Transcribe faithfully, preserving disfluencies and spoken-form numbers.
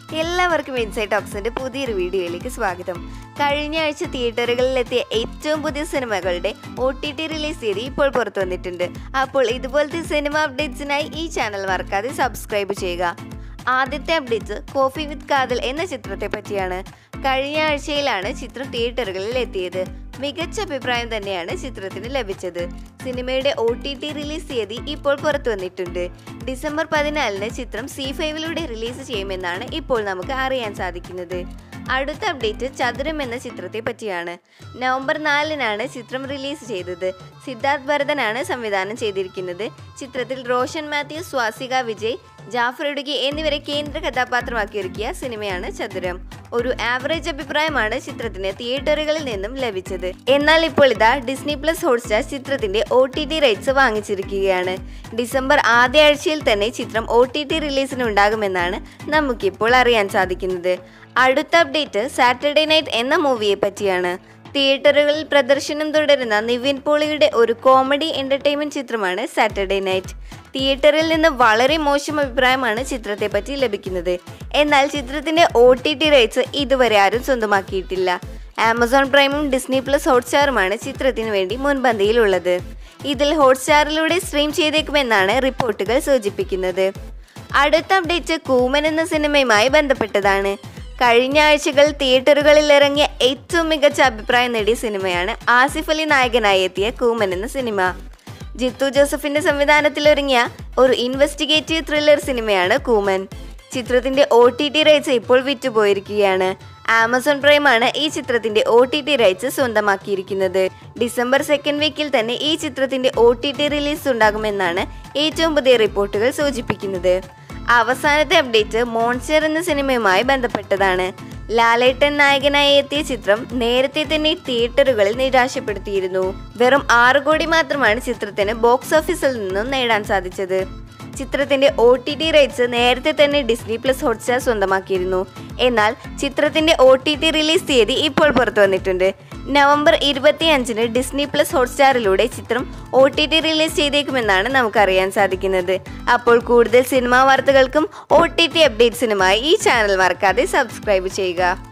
എല്ലാവർക്കും ഇൻസൈറ്റ് ടോക്സിന്റെ പുതിയൊരു വീഡിയോയിലേക്ക് സ്വാഗതം. കഴിഞ്ഞ ആഴ്ച തിയേറ്ററുകളിലെത്തിയ ഏറ്റവും പുതിയ സിനിമകളുടെ ഒ ടി ടി റിലീസ് തീയതി ഇപ്പോൾ പുറത്തു വന്നിട്ടുണ്ട്. അപ്പോൾ ഇതുപോലത്തെ സിനിമ അപ്ഡേറ്റ്സിനായി ഈ ചാനൽ മറക്കാതെ സബ്സ്ക്രൈബ് ചെയ്യുക. ആദ്യത്തെ അപ്ഡേറ്റ്സ് കോഫി വിത്ത് കാതൽ എന്ന ചിത്രത്തെ പറ്റിയാണ്. കഴിഞ്ഞ ആഴ്ചയിലാണ് ചിത്രം തിയേറ്ററുകളിൽ എത്തിയത്. മികച്ച അഭിപ്രായം തന്നെയാണ് ചിത്രത്തിന് ലഭിച്ചത്. സിനിമയുടെ ഒ ടി ടി റിലീസ് തീയതി ഇപ്പോൾ പുറത്തു വന്നിട്ടുണ്ട്. ഡിസംബർ പതിനാലിന് ചിത്രം സി ഫൈവിലൂടെ റിലീസ് ചെയ്യുമെന്നാണ് ഇപ്പോൾ നമുക്ക് അറിയാൻ സാധിക്കുന്നത്. അടുത്ത അപ്ഡേറ്റ് ചതുരം എന്ന ചിത്രത്തെ പറ്റിയാണ്. നവംബർ നാലിനാണ് ചിത്രം റിലീസ് ചെയ്തത്. സിദ്ധാർത്ഥ് ഭരതനാണ് സംവിധാനം ചെയ്തിരിക്കുന്നത്. ചിത്രത്തിൽ റോഷൻ മാത്യു, സ്വാസിക വിജയ്, ജാഫർ ഇടുക്കി എന്നിവരെ കേന്ദ്ര കഥാപാത്രമാക്കി ഒരുക്കിയ സിനിമയാണ് ചതുരം. ഒരു ആവറേജ് അഭിപ്രായമാണ് ചിത്രത്തിന് തിയേറ്ററുകളിൽ നിന്നും ലഭിച്ചത്. എന്നാൽ ഇപ്പോൾ ഇതാ ഡിസ്നി പ്ലസ് ഹോട്ട്സ്റ്റാർ ചിത്രത്തിന്റെ ഒ ടി ടി റൈറ്റ്സ് വാങ്ങിച്ചിരിക്കുകയാണ്. ഡിസംബർ ആദ്യ ആഴ്ചയിൽ തന്നെ ചിത്രം ഒ ടി ടി റിലീസിന് ഉണ്ടാകുമെന്നാണ് നമുക്കിപ്പോൾ അറിയാൻ സാധിക്കുന്നത്. അടുത്ത അപ്ഡേറ്റ് സാറ്റർഡേ നൈറ്റ് എന്ന മൂവിയെ പറ്റിയാണ്. തിയേറ്ററുകളിൽ പ്രദർശനം തുടരുന്ന നിവിൻ പോളിയുടെ ഒരു കോമഡി എന്റർടൈൻമെന്റ് ചിത്രമാണ് സാറ്റർഡേ നൈറ്റ്. തിയേറ്ററിൽ നിന്ന് വളരെ മോശം അഭിപ്രായമാണ് ചിത്രത്തെ പറ്റി ലഭിക്കുന്നത്. എന്നാൽ ചിത്രത്തിന്റെ ഒ ടി ടി റൈറ്റ്സ് ഇതുവരെ ആരും സ്വന്തമാക്കിയിട്ടില്ല. ആമസോൺ പ്രൈമും ഡിസ്നി പ്ലസ് ഹോട്ട്സ്റ്റാറുമാണ് ചിത്രത്തിന് വേണ്ടി മുൻപന്തിയിലുള്ളത്. ഇതിൽ ഹോട്ട്സ്റ്റാറിലൂടെ സ്ട്രീം ചെയ്തേക്കുമെന്നാണ് റിപ്പോർട്ടുകൾ സൂചിപ്പിക്കുന്നത്. അടുത്ത അപ്ഡേറ്റ് കൂമൻ എന്ന സിനിമയുമായി ബന്ധപ്പെട്ടതാണ്. കഴിഞ്ഞ ആഴ്ചകൾ തിയേറ്ററുകളിൽ ഇറങ്ങിയ ഏറ്റവും മികച്ച അഭിപ്രായം നേടിയ സിനിമയാണ് ആസിഫ് അലി നായകനായി എത്തിയ കൂമൻ എന്ന സിനിമ. ജിത്തു ജോസഫിന്റെ സംവിധാനത്തിൽ ഒരുങ്ങിയ ഒരു ഇൻവെസ്റ്റിഗേറ്റീവ് ത്രില്ലർ സിനിമയാണ് കൂമൻ. ചിത്രത്തിന്റെ ഒ ടി ടി റൈറ്റ്സ് ഇപ്പോൾ വിറ്റുപോയിരിക്കുകയാണ്. ആമസോൺ പ്രൈമാണ് ഈ ചിത്രത്തിന്റെ ഒ ടി ടി റൈറ്റ്സ് സ്വന്തമാക്കിയിരിക്കുന്നത്. ഡിസംബർ സെക്കൻഡ് വീക്കിൽ തന്നെ ഈ ചിത്രത്തിന്റെ ഒ ടി ടി റിലീസ് ഉണ്ടാകുമെന്നാണ് ഏറ്റവും പുതിയ റിപ്പോർട്ടുകൾ സൂചിപ്പിക്കുന്നത്. അവസാനത്തെ അപ്ഡേറ്റ് മോൺസ്റ്റർ എന്ന സിനിമയുമായി ബന്ധപ്പെട്ടതാണ്. ലാലേട്ടൻ നായകനായി എത്തിയ ചിത്രം നേരത്തെ തന്നെ തിയേറ്ററുകളിൽ നിരാശപ്പെടുത്തിയിരുന്നു. വെറും ആറ് കോടി മാത്രമാണ് ചിത്രത്തിന് ബോക്സ് ഓഫീസിൽ നിന്നും നേടാൻ സാധിച്ചത്. ചിത്രത്തിന്റെ ഒ ടി ടി റൈറ്റ്സ് നേരത്തെ തന്നെ ഡിസ്നി പ്ലസ് ഹോട്ട്സ്റ്റാർ സ്വന്തമാക്കിയിരുന്നു. എന്നാൽ ചിത്രത്തിന്റെ ഒ ടി ടി റിലീസ് തീയതി ഇപ്പോൾ പുറത്തു വന്നിട്ടുണ്ട്. നവംബർ ഇരുപത്തി അഞ്ചിന് ഡിസ്നി പ്ലസ് ഹോട്ട്സ്റ്റാറിലൂടെ ചിത്രം ഒ ടി ടി റിലീസ് ചെയ്തേക്കുമെന്നാണ് നമുക്കറിയാൻ സാധിക്കുന്നത്. അപ്പോൾ കൂടുതൽ സിനിമാ വാർത്തകൾക്കും ഒ ടി ടി അപ്ഡേറ്റ്സിനുമായി ഈ ചാനൽ മറക്കാതെ സബ്സ്ക്രൈബ് ചെയ്യുക.